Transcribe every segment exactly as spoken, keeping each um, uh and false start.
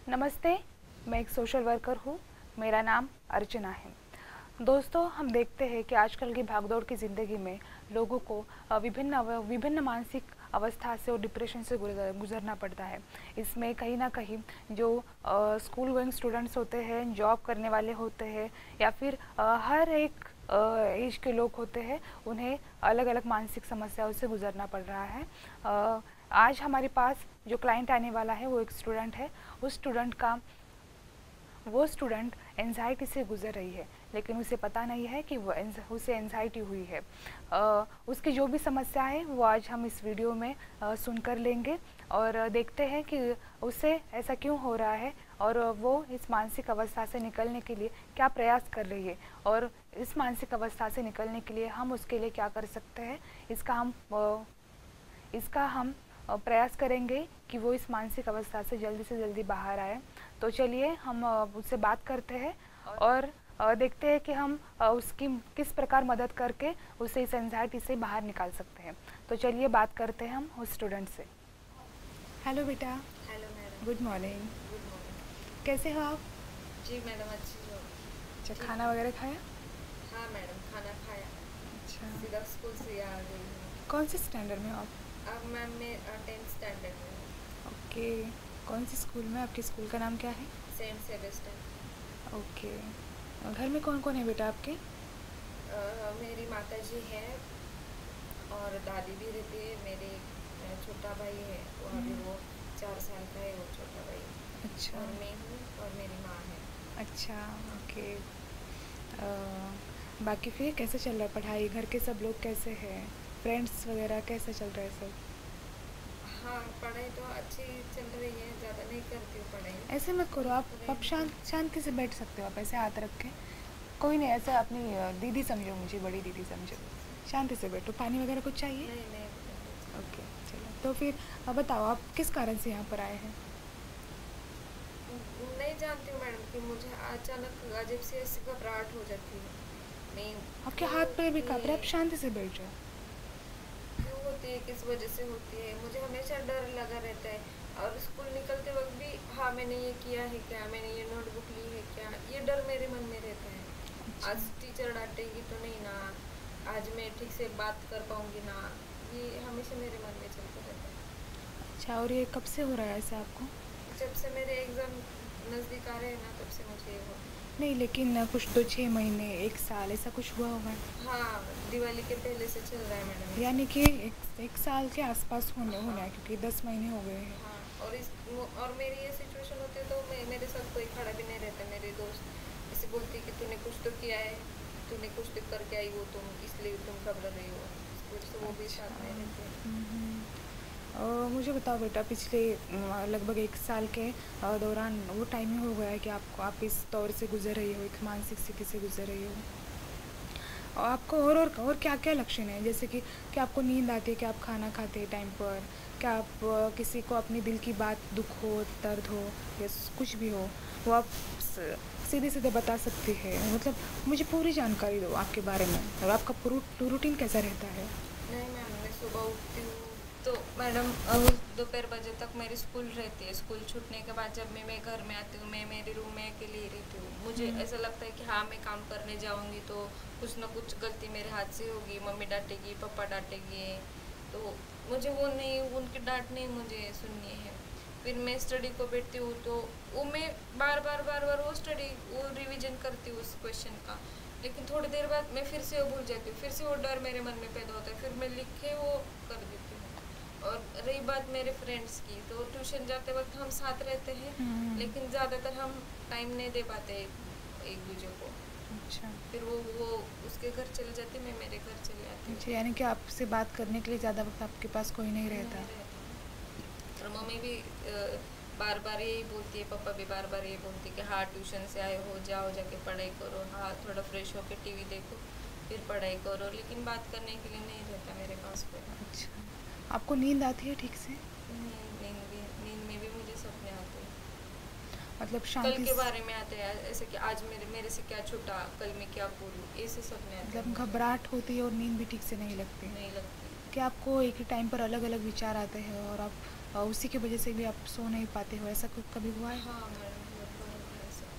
नमस्ते, मैं एक सोशल वर्कर हूँ। मेरा नाम अर्चना है। दोस्तों, हम देखते हैं कि आजकल की भागदौड़ की ज़िंदगी में लोगों को अ, विभिन्न अव विभिन्न मानसिक अवस्था से और डिप्रेशन से गुजर गुजरना पड़ता है। इसमें कहीं न कहीं जो अ, स्कूल गोइंग स्टूडेंट्स होते हैं, जॉब करने वाले होते हैं या फिर अ, हर एक अ, एज के लोग होते हैं, उन्हें अलग-अलग मानसिक समस्याओं से गुजरना पड़ रहा है। अ, आज हमारे पास जो क्लाइंट आने वाला है वो एक स्टूडेंट है। उस स्टूडेंट का वो स्टूडेंट एंजाइटी से गुजर रही है, लेकिन उसे पता नहीं है कि वो एंज- उसे एंजाइटी हुई है। अ, उसकी जो भी समस्या है वो आज हम इस वीडियो में अ, सुनकर लेंगे और अ, देखते हैं कि उसे ऐसा क्यों हो रहा है और वो इस मानसिक अवस्था से निकलने के लिए क्या प्रयास कर रही है और इस मानसिक अवस्था से निकलने के लिए हम उसके लिए क्या कर सकते हैं। इसका हम अ, इसका हम अ, प्रयास करेंगे कि वो इस मानसिक अवस्था से जल्दी से जल्दी बाहर आए। तो चलिए हम अ, उससे बात करते हैं और अ, देखते हैं कि हम अ, उसकी किस प्रकार मदद करके उसे इस एंजाइटी से बाहर निकाल सकते हैं। तो चलिए बात करते हैं हम उस स्टूडेंट से। हेलो बेटा। Hello madam. Good morning. Good morning. कैसे हो आप? जी मैडम, अच्छी हो? अच्छा, ठीक खाना हूँ। वगैरह खाया? हाँ मैडम, खाना खाया। अच्छा, सीधा स्कूल से आ गई हूँ। कौन से स्टैंडर्ड में हो आप? अब मैम मैं टेंथ स्टैंडर्ड में हूँ। ओके, कौन सी स्कूल में? आपके स्कूल का नाम क्या है? Saint Sebastian. ओके, घर में कौन कौन है बेटा आपके? मेरी माता जी है और दादी भी रहती है। मेरे अ, छोटा भाई है, वो अभी हम्म, वो चार साल का है, वो छोटा भाई। अच्छा। और मैं हूँ और मेरी माँ है। अच्छा, ओके। अ, बाकी फिर कैसे चल रहा है पढ़ाई? घर के सब लोग कैसे हैं? फ्रेंड्स वगैरह कैसा चल रहा है सब? हाँ, पढ़ाई तो अच्छी चल रही है, ज़्यादा नहीं करती हूँ पढ़ाई। ऐसे मत करो आप पर आप इनको शांत शांति से बैठ सकते हो, आप ऐसे हाथ रख के। कोई नहीं, ऐसा अपनी अ, दीदी समझो, मुझे बड़ी दीदी समझो। शांति से बैठो। पानी वगैरह कुछ चाहिए? नहीं नहीं बेटा, नहीं ओके, चाहिए। चलो तो फिर अब बताओ आप किस कारण से यहाँ पर आए हैं? नहीं जानती हूँ मैडम कि मुझे अचानक अजीब सी ऐसी घबराहट हो जाती है। मैं आपके क्यों हाथ पैर भी होती काँप रहे है? हैं, आप शांति से बैठ जाओ। क्यों होती है, किस वजह से होती है? मुझे हमेशा डर लगा रहता है और स्कूल निकलते वक्त भी, हाँ मैंने ये किया है क्या, मैंने ये नोटबुक ली है क्या, ये डर मेरे मन में रहता है। अच्छा। आज टीचर डांटेगी तो नहीं ना, आज मैं ठीक से बात कर पाऊंगी ना, ये हमेशा मेरे मन में चलता रहता है। अच्छा, और ये कब से हो रहा है ऐसा आपको? जब से मेरे एग्ज़ाम नज़दीक आ रहे हैं ना, तब से मुझे ये हो रहा है। नहीं, लेकिन अ, कुछ तो छः महीने एक साल ऐसा कुछ हुआ होगा। हाँ, दिवाली के पहले से चल रहा है मैडम ऐसा। यानी कि एक एक साल के आसपास होने होना हाँ। है, क्योंकि दस महीने हो गए हैं। हाँ, और इस और मेरी ये सिचुएशन होती है तो मैं, मेरे साथ कोई खड़ा भी नहीं रहता। मेरे दोस्त ऐसे बोलती है कि तूने कुछ तो किया है, तूने कुछ तो करके आई हो तुम, इसलिए तुम घबरा रही हो। इस वजह से वो भी अच्छा। साथ नहीं रहते हैं। हम्म, हम्म। अ, मुझे बताओ बेटा, पिछले अ, लगभग एक साल के अ, दौरान वो टाइम ही हो गया है कि आपको आप इस दौर से गुजर रही हो, एक मानसिक स्थिति से गुजर रही हो। और आपको और और और क्या क्या लक्षण हैं? जैसे कि क्या आपको नींद आती है? क्या आप खाना खाते हैं टाइम पर? क्या आप अ, किसी को अपने दिल की बात, दुख हो, दर्द हो या स- कुछ भी हो, वो आप स- सीधे सीधे बता सकती है? मतलब मुझे पूरी जानकारी दो आपके बारे में, और आपका पूरा रूटीन कैसा रहता है? नहीं मैम, मैं सुबह उठती हूँ तो मैडम अब दोपहर बजे तक मेरी स्कूल रहती है। स्कूल छूटने के बाद जब मैं मैं घर में आती हूँ, मैं मेरे रूम में अकेले ही रहती हूँ। मुझे हम्म, ऐसा लगता है कि हाँ, मैं काम करने जाऊँगी तो कुछ ना कुछ गलती मेरे हाथ से होगी, मम्मी डांटेगी, पापा डांटेंगे। तो मुझे वो नहीं, उनकी डांट नहीं मुझे सुननी है। फिर मैं स्टडी को बैठती हूँ तो वो मैं बार बार बार बार वो स्टडी, वो रिवीजन करती हूँ उस क्वेश्चन का। लेकिन थोड़ी देर बाद मैं फिर से वो भूल जाती हूँ, फिर से वो डर मेरे मन में पैदा होता है, फिर मैं लिख के वो कर देती हूँ। और रही बात मेरे फ्रेंड्स की, तो ट्यूशन जाते वक्त हम साथ रहते हैं, हम्म। लेकिन ज़्यादातर हम टाइम नहीं दे पाते एक दूसरे को। अच्छा। फिर वो वो उसके घर चले जाते, मैं मेरे घर चली आती हूँ। अच्छा, यानी कि आपसे बात करने के लिए ज़्यादा वक्त आपके पास कोई नहीं रहता। नहीं रहता। और मम्मी भी बार बार यही बोलती है, पापा भी बार बार यही बोलती है कि हाँ, ट्यूशन से आए हो, जाओ जाके पढ़ाई करो, हाँ थोड़ा फ्रेश होके टीवी देखो, फिर पढ़ाई करो। लेकिन बात करने के लिए नहीं रहता मेरे पास कोई। अच्छा, आपको नींद आती है ठीक से? नींद नींद भी नींद में भी मुझे सपने आते हैं। मतलब कल शांति के स- बारे में आते हैं, ऐसे कि आज मेरे मेरे से क्या छूटा, कल मैं क्या बोलूँ, ऐसे सपने आते हैं मतलब मुझे। घबराहट होती है और नींद भी ठीक से नहीं लगती? नहीं लगती। क्या आपको एक ही टाइम पर अलग अलग विचार आते हैं और आप अ, उसी की वजह से भी आप सो नहीं पाते हो, ऐसा कुछ कभी हुआ है? हाँ मैडम, बहुत बार होता है ऐसा।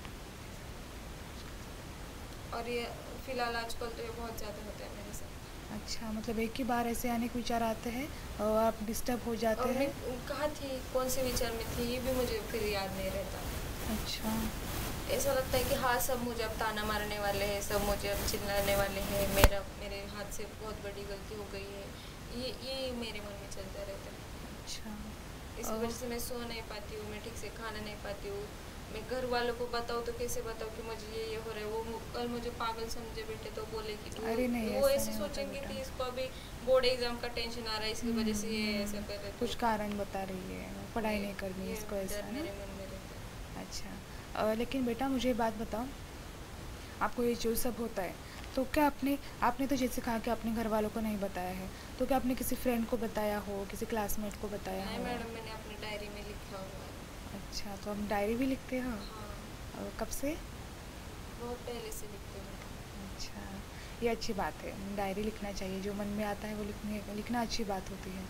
और ये फिलहाल आजकल तो ये बहुत ज़्यादा होता है मेरे साथ। अच्छा, मतलब एक ही बार ऐसे अनेक विचार आते हैं और आप डिस्टर्ब हो जाते और मैं हैं? कहाँ थी, कौन से विचार में थी, ये भी मुझे फिर याद नहीं रहता। अच्छा। ऐसा लगता है कि हाँ, सब मुझे अब ताना मारने वाले हैं, सब मुझे अब चिल्लाने वाले हैं, मेरा मेरे हाथ से बहुत बड़ी गलती हो गई है, ये ये मेरे मन में चलता रहता है। अच्छा। इसकी अ, वजह से मैं सो नहीं पाती हूँ, मैं ठीक से खाना नहीं पाती हूँ। मैं घर वालों को बताऊँ तो कैसे बताऊँ कि मुझे ये ये हो रहा है। वो मु- कल मुझे पागल समझे बैठे तो बोले कि वो अरे नहीं, वो ऐसा ऐसे नहीं होता सोचेंगे बेटा। कि इसको अभी बोर्ड एग्जाम का टेंशन आ रहा है, इसकी हम्म, वजह से ये ऐसा हम्म, कर रहे, तो कुछ कारण बता रही है, पढ़ाई ये नहीं करनी है ये इसको, डर ऐसा ना? मेरे मन में रहता है। अच्छा। अ, लेकिन बेटा मुझे एक बात बताओ, आपको ये जो सब होता है तो क्या आपने आपने तो जैसे कहा कि अपने घर वालों को नहीं बताया है, तो क्या आपने किसी फ्रेंड को बताया हो, किसी क्लासमेट को बताया नहीं हो? मैडम, मैंने अपनी डायरी में लिखा हुआ है। अच्छा, तो आप डायरी भी लिखते हो? हाँ, अ, कब से? बहुत पहले से लिखती हूँ मैं। अच्छा, ये अच्छी बात है, डायरी लिखना चाहिए, जो मन में आता है वो लिखने लिखना अच्छी बात होती है।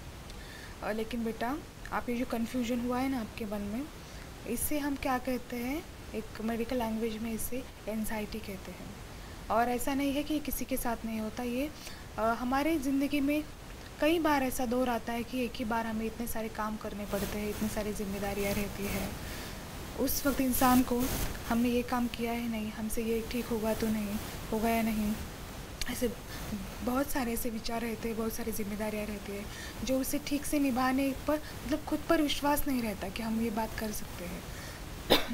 अ, लेकिन बेटा, आप ये जो कन्फ्यूजन हुआ है ना आपके मन में, इसे हम क्या कहते हैं, एक मेडिकल लैंग्वेज में इसे एंजाइटी कहते हैं। और ऐसा नहीं है कि ये किसी के साथ नहीं होता, ये अ, हमारे ज़िंदगी में कई बार ऐसा दौर आता है कि एक ही बार हमें इतने सारे काम करने पड़ते हैं, इतनी सारी जिम्मेदारियाँ रहती है। उस वक्त इंसान को हमने ये काम किया है नहीं, हमसे ये ठीक होगा तो नहीं, होगा या नहीं, ऐसे बहुत सारे ऐसे विचार रहते हैं, बहुत सारी जिम्मेदारियाँ रहती है जो उसे ठीक से निभाने पर, मतलब खुद पर विश्वास नहीं रहता कि हम ये बात कर सकते हैं।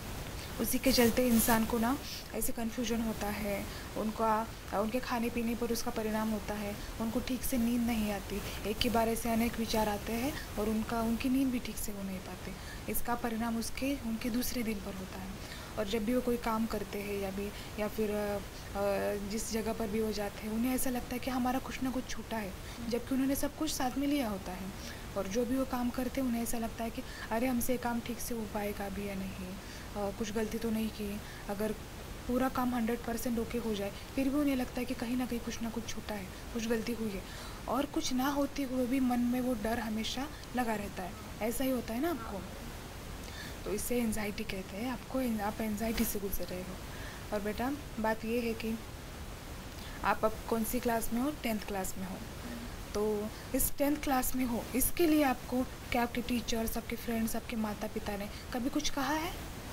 उसी के चलते इंसान को ना ऐसे कन्फ्यूजन होता है, उनका उनके खाने पीने पर उसका परिणाम होता है, उनको ठीक से नींद नहीं आती, एक ही बार ऐसे अनेक विचार आते हैं और उनका उनकी नींद भी ठीक से हो नहीं पाती। इसका परिणाम उसके उनके दूसरे दिन पर होता है। और जब भी वो कोई काम करते हैं या भी या फिर जिस जगह पर भी वो जाते हैं, उन्हें ऐसा लगता है कि हमारा कुछ ना कुछ छूटा है, जबकि उन्होंने सब कुछ साथ में लिया होता है। और जो भी वो काम करते हैं उन्हें ऐसा लगता है कि अरे हमसे ये काम ठीक से हो पाएगा भी या नहीं, कुछ गलती तो नहीं की। अगर पूरा काम हंड्रेड परसेंट ओके हो जाए फिर भी उन्हें लगता है कि कहीं ना कहीं कुछ ना कुछ छूटा है, कुछ गलती हुई है। और कुछ ना होते हुए भी मन में वो डर हमेशा लगा रहता है। ऐसा ही होता है ना आपको? तो इसे एंजाइटी कहते हैं। आपको आप एंजाइटी से गुजर रहे हो। और बेटा बात ये है कि आप अब कौन सी क्लास में हो? टेंथ क्लास में हो। तो इस टेंथ क्लास में हो, इसके लिए आपको क्या आपके टीचर्स, आपके फ्रेंड्स, आपके माता पिता ने कभी कुछ कहा है?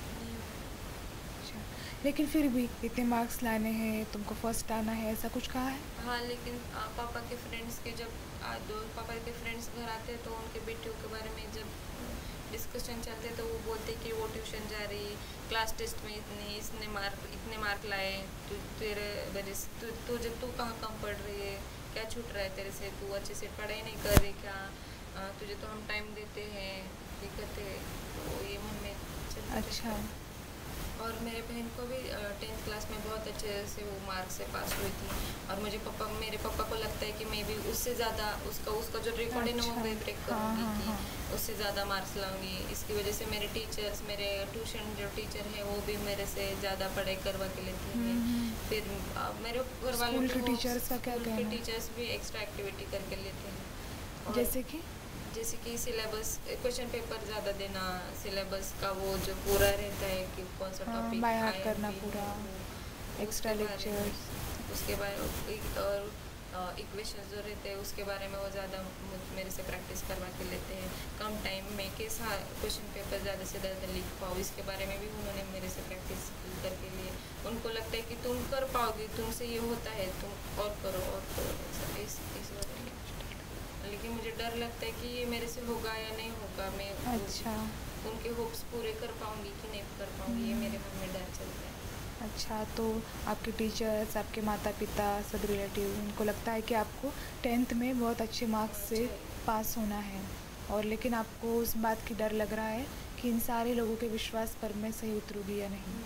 अच्छा, लेकिन फिर भी इतने मार्क्स लाने हैं, तुमको फर्स्ट आना है, ऐसा कुछ कहा है? हाँ, लेकिन आ, पापा के फ्रेंड्स के जब आ, दो पापा के फ्रेंड्स घर आते हैं तो उनके बेटियों के बारे में जब डिस्कशन चलते तो वो बोलते कि वो ट्यूशन जा रही, क्लास टेस्ट में इतने इसने मार्क इतने मार्क लाए, तू तेरे वजह से तु, तुझे तू कहाँ कम पढ़ रही है, क्या छूट रहा है तेरे से, तू अच्छे से पढ़ाई नहीं कर रही क्या, आ, तुझे तो हम टाइम देते हैं, दिक्कत है, तो ये मन में चलते अच्छा। रहता है। और मेरे बहन को भी टेंथ क्लास में बहुत अच्छे से वो मार्क्स से पास हुई थी। और मुझे पापा मेरे पापा को लगता है कि मैं भी उससे ज़्यादा उसका उसका जो रिकॉर्ड है ना वो अच्छा। मैं ब्रेक हाँ करूँगी, हाँ कि हाँ। उससे ज़्यादा मार्क्स लाऊंगी। इसकी वजह से मेरे टीचर्स, मेरे ट्यूशन जो टीचर हैं वो भी मेरे से ज़्यादा पढ़ाई करवा के लेते हैं। हम्म, फिर अ, मेरे घर वालों स्कूल भी के वो टीचर्स का क्या स्कूल के कहना है? टीचर्स भी एक्स्ट्रा एक्टिविटी करके लेते हैं। और जैसे कि? जैसे कि सिलेबस क्वेश्चन पेपर ज़्यादा देना, सिलेबस का वो जो पूरा रहता है कि कौन सा हाँ, टॉपिक बाय हार्ट आया करना भी पूरा, है वो, एक्स्ट्रा उसके बारे में लेक्चर्स। उसके बारे एक- और इक्वेशन जो रहते हैं उसके बारे में वो ज़्यादा मेरे से प्रैक्टिस करवा के लेते हैं। कम टाइम में कैसा क्वेश्चन पेपर ज़्यादा से ज़्यादा लिख पाओ, इसके बारे में भी उन्होंने मेरे से प्रैक्टिस करके लिए। उनको लगता है कि तुम कर पाओगी, तुमसे ये होता है, तुम और करो और करो, ऐसा इस इस वजह से। लेकिन मुझे डर लगता है कि ये मेरे से होगा या नहीं होगा, मैं अच्छा। उनके होप्स पूरे कर पाऊंगी कि नहीं कर पाऊंगी, ये मेरे मन में डर चलता है। अच्छा, तो आपके टीचर्स, आपके माता पिता, सब रिलेटिव, उनको लगता है कि आपको टेंथ में बहुत अच्छे मार्क्स से पास होना है, और लेकिन आपको उस बात की डर लग रहा है कि इन सारे लोगों के विश्वास पर मैं सही उतरूँगी या नहीं।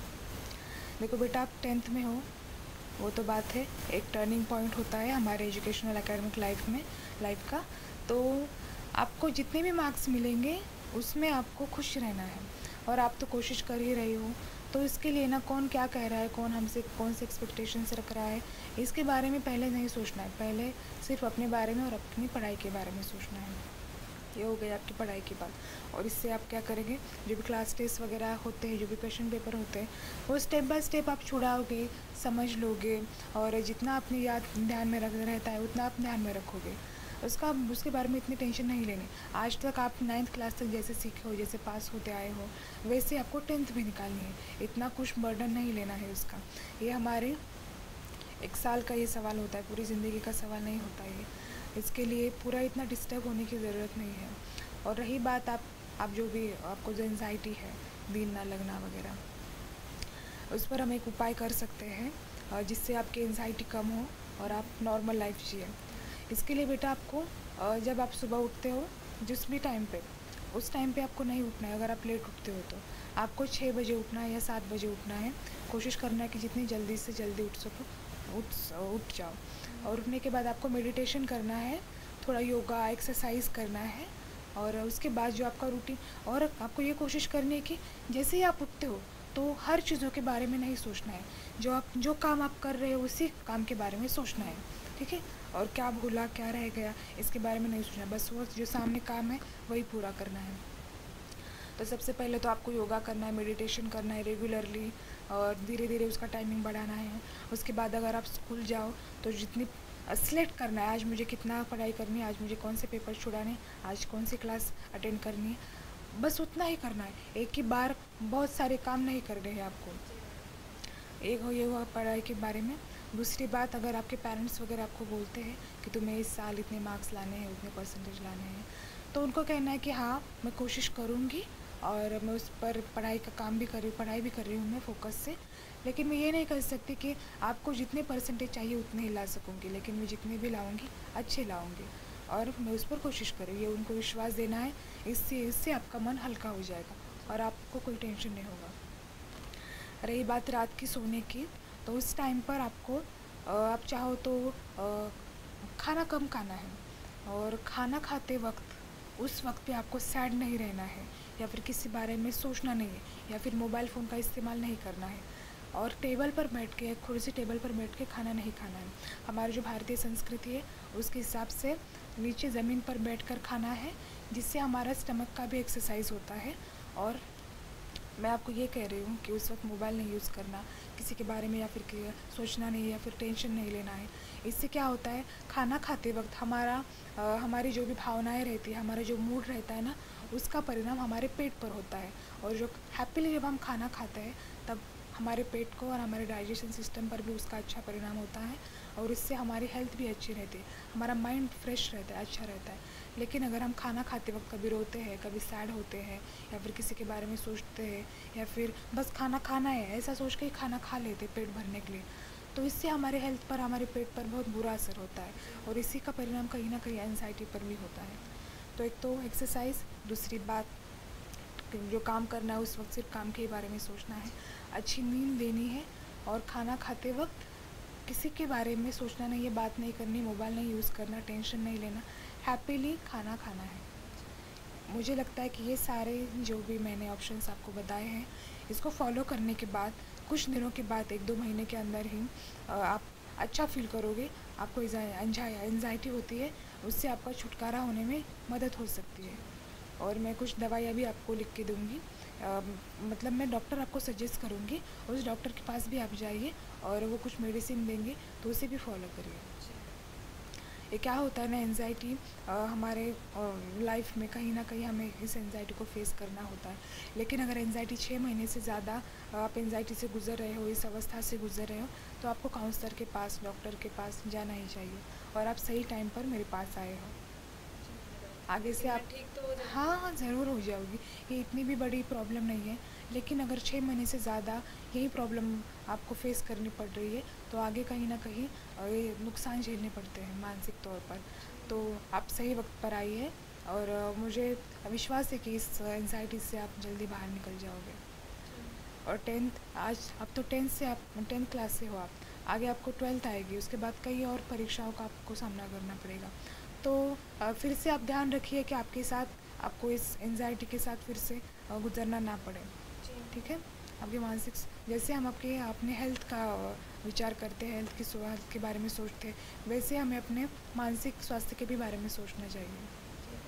देखो बेटा, आप टेंथ में हो, वो तो बात है, एक टर्निंग पॉइंट होता है हमारे एजुकेशनल एकेडमिक लाइफ में लाइफ का। तो आपको जितने भी मार्क्स मिलेंगे उसमें आपको खुश रहना है, और आप तो कोशिश कर ही रही हो। तो इसके लिए ना कौन क्या कह रहा है, कौन हमसे कौन से एक्सपेक्टेशंस रख रहा है, इसके बारे में पहले नहीं सोचना है। पहले सिर्फ अपने बारे में और अपनी पढ़ाई के बारे में सोचना है। ये हो गया आपकी पढ़ाई की बात। और इससे आप क्या करेंगे, जो भी क्लास टेस्ट वगैरह होते हैं, जो भी क्वेश्चन पेपर होते हैं, वो स्टेप बाय स्टेप आप छुड़ाओगे, समझ लोगे, और जितना अपने याद ध्यान में रख रहता है उतना आप ध्यान में रखोगे। उसका उसके बारे में इतनी टेंशन नहीं लेनी। आज तक आप नाइन्थ क्लास तक जैसे सीखे हो, जैसे पास होते आए हो, वैसे आपको टेंथ भी निकालनी है। इतना कुछ बर्डन नहीं लेना है उसका। ये हमारे एक साल का ये सवाल होता है, पूरी ज़िंदगी का सवाल नहीं होता ये। इसके लिए पूरा इतना डिस्टर्ब होने की ज़रूरत नहीं है। और रही बात आप आप जो भी आपको जो एंजाइटी है, नींद ना लगना वगैरह, उस पर हम एक उपाय कर सकते हैं, अ, जिससे आपकी एंजाइटी कम हो और आप नॉर्मल लाइफ जिए। इसके लिए बेटा आपको अ, जब आप सुबह उठते हो, जिस भी टाइम पे, उस टाइम पे आपको नहीं उठना है। अगर आप लेट उठते हो तो आपको छः बजे उठना है या सात बजे उठना है। कोशिश करना है कि जितनी जल्दी से जल्दी उठ सको उठ उठ जाओ। और उठने के बाद आपको मेडिटेशन करना है, थोड़ा योगा एक्सरसाइज करना है। और उसके बाद जो आपका रूटीन, और आपको ये कोशिश करनी है कि जैसे ही आप उठते हो तो हर चीज़ों के बारे में नहीं सोचना है। जो आप जो काम आप कर रहे हो उसी काम के बारे में सोचना है, ठीक है। और क्या भूला क्या रह गया इसके बारे में नहीं सोचना, बस वो जो सामने काम है वही पूरा करना है। तो सबसे पहले तो आपको योगा करना है, मेडिटेशन करना है रेगुलरली, और धीरे धीरे उसका टाइमिंग बढ़ाना है। उसके बाद अगर आप स्कूल जाओ तो जितनी सेलेक्ट करना है, आज मुझे कितना पढ़ाई करनी है, आज मुझे कौन से पेपर छुड़ाने, आज कौन सी क्लास अटेंड करनी है, बस उतना ही करना है। एक ही बार बहुत सारे काम नहीं करने हैं आपको। एक हो ये हुआ पढ़ाई के बारे में। दूसरी बात, अगर आपके पेरेंट्स वगैरह आपको बोलते हैं कि तुम्हें इस साल इतने मार्क्स लाने हैं, उतने परसेंटेज लाने हैं, तो उनको कहना है कि हाँ मैं कोशिश करूँगी और मैं उस पर पढ़ाई का काम भी कर रही हूँ, पढ़ाई भी कर रही हूँ मैं फोकस से। लेकिन मैं ये नहीं कर सकती कि आपको जितने परसेंटेज चाहिए उतने ही ला सकूँगी, लेकिन मैं जितने भी लाऊँगी अच्छे लाऊँगी, और मैं उस पर कोशिश करूँ। ये उनको विश्वास देना है। इससे इससे आपका मन हल्का हो जाएगा और आपको कोई टेंशन नहीं होगा। रही बात रात की सोने की, तो उस टाइम पर आपको अ, आप चाहो तो अ, खाना कम खाना है, और खाना खाते वक्त उस वक्त पे आपको सैड नहीं रहना है, या फिर किसी बारे में सोचना नहीं है, या फिर मोबाइल फ़ोन का इस्तेमाल नहीं करना है। और टेबल पर बैठ के, कुर्सी टेबल पर बैठ के खाना नहीं खाना है। हमारी जो भारतीय संस्कृति है उसके हिसाब से नीचे ज़मीन पर बैठकर खाना है, जिससे हमारा स्टमक का भी एक्सरसाइज होता है। और मैं आपको ये कह रही हूँ कि उस वक्त मोबाइल नहीं यूज़ करना, किसी के बारे में या फिर सोचना नहीं, या फिर टेंशन नहीं लेना है। इससे क्या होता है, खाना खाते वक्त हमारा आ, हमारी जो भी भावनाएं रहती है, हमारा जो मूड रहता है ना, उसका परिणाम हमारे पेट पर होता है। और जो हैप्पीली जब हम खाना खाते हैं तब हमारे पेट को और हमारे डाइजेशन सिस्टम पर भी उसका अच्छा परिणाम होता है, और इससे हमारी हेल्थ भी अच्छी रहती है, हमारा माइंड फ्रेश रहता है, अच्छा रहता है। लेकिन अगर हम खाना खाते वक्त कभी रोते हैं, कभी सैड होते हैं, या फिर किसी के बारे में सोचते हैं, या फिर बस खाना खाना है ऐसा सोच के ही खाना खा लेते पेट भरने के लिए, तो इससे हमारे हेल्थ पर, हमारे पेट पर बहुत बुरा असर होता है, और इसी का परिणाम कहीं ना कहीं एंजाइटी पर भी होता है। तो एक तो एक्सरसाइज, दूसरी बात जो काम करना है उस वक्त सिर्फ काम के बारे में सोचना है, अच्छी नींद लेनी है, और खाना खाते वक्त किसी के बारे में सोचना नहीं है, बात नहीं करनी, मोबाइल नहीं यूज़ करना, टेंशन नहीं लेना, हैप्पीली खाना खाना है। मुझे लगता है कि ये सारे जो भी मैंने ऑप्शंस आपको बताए हैं, इसको फॉलो करने के बाद कुछ दिनों के बाद, एक दो महीने के अंदर ही आप अच्छा फील करोगे। आपको एंजाइटी होती है, उससे आपका छुटकारा होने में मदद हो सकती है। और मैं कुछ दवाइयाँ भी आपको लिख के दूँगी, मतलब मैं डॉक्टर आपको सजेस्ट करूँगी, उस डॉक्टर के पास भी आप जाइए, और वो कुछ मेडिसिन देंगे तो उसे भी फॉलो करिए। ये क्या होता है ना, एंजाइटी हमारे लाइफ में कहीं ना कहीं हमें इस एंजाइटी को फेस करना होता है। लेकिन अगर एंजाइटी छः महीने से ज़्यादा आप एंजाइटी से गुजर रहे हो, इस अवस्था से गुजर रहे हो, तो आपको काउंसलर के पास, डॉक्टर के पास जाना ही चाहिए। और आप सही टाइम पर मेरे पास आए हो। आगे से आप ठीक तो हो जाएगी। हाँ हाँ ज़रूर हो जाओगी। ये इतनी भी बड़ी प्रॉब्लम नहीं है, लेकिन अगर छः महीने से ज़्यादा यही प्रॉब्लम आपको फेस करनी पड़ रही है, तो आगे कहीं ना कहीं ये नुकसान झेलने पड़ते हैं मानसिक तौर पर। तो आप सही वक्त पर आइए, और मुझे विश्वास है कि इस एंजाइटी से आप जल्दी बाहर निकल जाओगे। और टेंथ, आज अब तो टेंथ से आप टेंथ क्लास से हो, आप आगे आपको ट्वेल्थ आएगी, उसके बाद कई और परीक्षाओं का आपको सामना करना पड़ेगा। तो फिर से आप ध्यान रखिए कि आपके साथ, आपको इस एंजाइटी के साथ फिर से गुजरना ना पड़े, ठीक है। आपके मानसिक, जैसे हम आपके अपने हेल्थ का विचार करते हैं, हेल्थ की स्वास्थ्य के बारे में सोचते हैं, वैसे हमें अपने मानसिक स्वास्थ्य के भी बारे में सोचना चाहिए।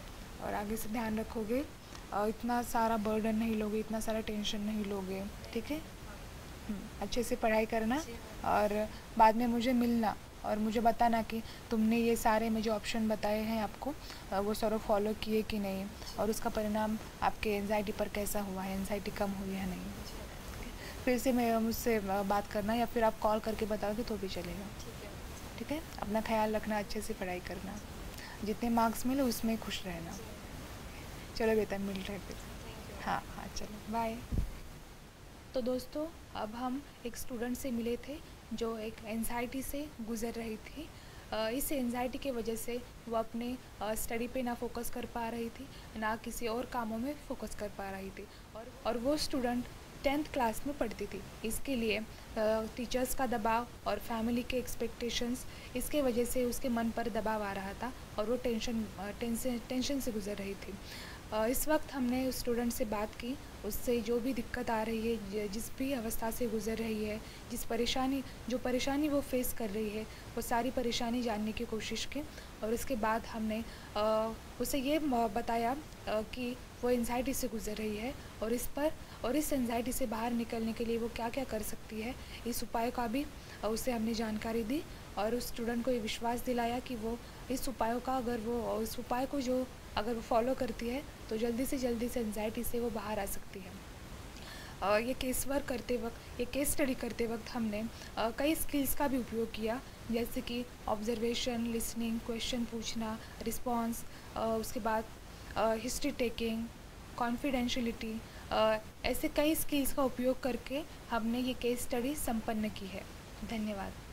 और आगे से ध्यान रखोगे, अ, इतना सारा बर्डन नहीं लोगे, इतना सारा टेंशन नहीं लोगे, ठीक है। हम्म, अच्छे से पढ़ाई करना जी मैम। और बाद में मुझे मिलना और मुझे बताना कि तुमने ये सारे मुझे ऑप्शन बताए हैं आपको, अ, वो सारे फॉलो किए कि नहीं, और उसका परिणाम आपके एंजाइटी पर कैसा हुआ है, एंजाइटी कम हुई है नहीं। जी मैम। फिर से मैं मुझसे अ, बात करना या फिर आप कॉल करके बताओगे तो भी चलेगा, ठीक है मैम। ठीक है। अपना ख्याल रखना, अच्छे से पढ़ाई करना, जितने मार्क्स मिले उसमें खुश रहना। जी मैम। चलो बेटा, मिल रहे हैं फिर। थैंक यू हाँ मैम। हाँ, चलो बाय। तो दोस्तों, अब हम एक स्टूडेंट से मिले थे जो एक एंजाइटी से गुज़र रही थी। अ, इस एंजाइटी की वजह से वो अपने स्टडी पे ना फोकस कर पा रही थी, ना किसी और कामों में फोकस कर पा रही थी। और और वो स्टूडेंट टेंथ क्लास में पढ़ती थी। इसके लिए टीचर्स का दबाव और फैमिली के एक्सपेक्टेशंस, इसके वजह से उसके मन पर दबाव आ रहा था और वो टेंशन टेंशन टेंशन से गुज़र रही थी। अ, इस वक्त हमने उस स्टूडेंट से बात की, उससे जो भी दिक्कत आ रही है, ज- जिस भी अवस्था से गुज़र रही है, जिस परेशानी जो परेशानी वो फेस कर रही है, वो सारी परेशानी जानने की कोशिश की। और उसके बाद हमने अ, उसे ये म- बताया अ, कि वो एंजाइटी से गुज़र रही है और इस पर और इस एंजाइटी से बाहर निकलने के लिए वो क्या क्या कर सकती है, इस उपाय का भी अ, उसे हमने जानकारी दी। और उस स्टूडेंट को ये विश्वास दिलाया कि वो इस उपायों का अगर वो इस उपाय को जो अगर वो फॉलो करती है तो जल्दी से जल्दी से एंजाइटी से वो बाहर आ सकती है। अ, ये केस वर्क करते वक्त ये केस स्टडी करते वक्त हमने अ, कई स्किल्स का भी उपयोग किया, जैसे कि ऑब्जर्वेशन, लिसनिंग, क्वेश्चन पूछना, रिस्पॉन्स, उसके बाद हिस्ट्री टेकिंग, कॉन्फिडेंशियलिटी, ऐसे कई स्किल्स का उपयोग करके हमने ये केस स्टडी संपन्न की है। धन्यवाद।